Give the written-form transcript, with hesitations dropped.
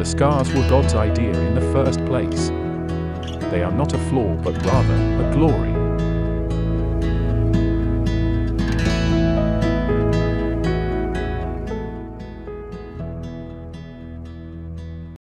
the scars were God's idea in the first place. They are not a flaw but rather a glory.